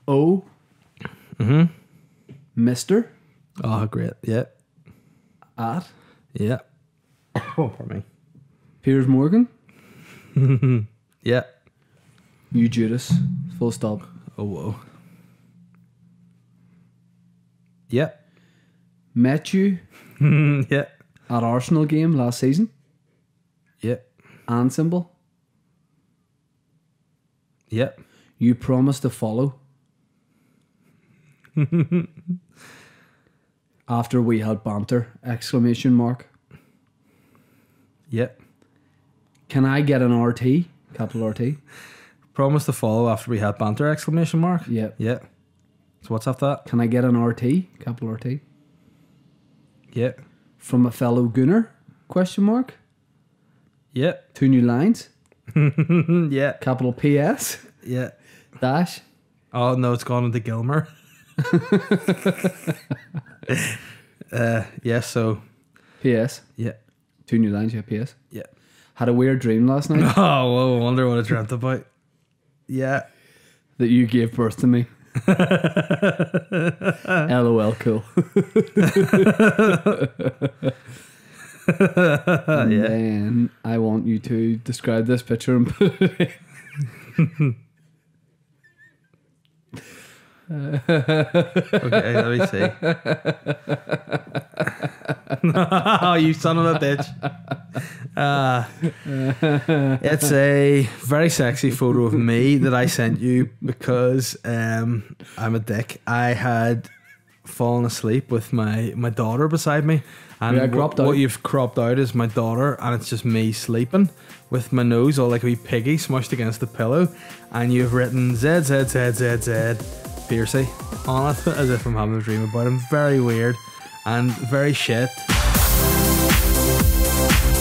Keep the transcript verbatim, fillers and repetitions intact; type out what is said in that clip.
O. Mm-hmm. Mister. Oh, great. Yeah. At. Yeah. Oh, for me. Piers Morgan. Yeah. You Judas. Full stop. Oh, whoa. Yeah. Met you Yeah. at Arsenal game last season. Yeah. And symbol. Yeah. You promised to follow. After we had banter! Exclamation mark. Yeah. Can I get an R T? Capital R T. Promise to follow after we had banter! Exclamation mark. Yeah. Yeah. So what's after that? Can I get an R T? Capital R T. Yeah. From a fellow Gooner? Question mark. Yeah. Two new lines. Yeah. Capital P S. Yeah. Dash. Oh no, it's gone into Gilmer. uh, yeah. So. P S. Yeah. Two new lines. Yeah. P S. Yeah. Had a weird dream last night. Oh, well, I wonder what I dreamt about. Yeah. That you gave birth to me. LOL, cool. And Yeah. then I want you to describe this picture and put it in. Okay, let me see. Oh, you son of a bitch. Uh, it's a very sexy photo of me that I sent you because um, I'm a dick. I had fallen asleep with my, my daughter beside me. And Yeah, wh- cropped what out. you've cropped out is my daughter, and it's just me sleeping with my nose all like a wee piggy smushed against the pillow. And you've written Z, Z, Z, Z, Z, Piercy on it as if I'm having a dream about him. Very weird and very shit.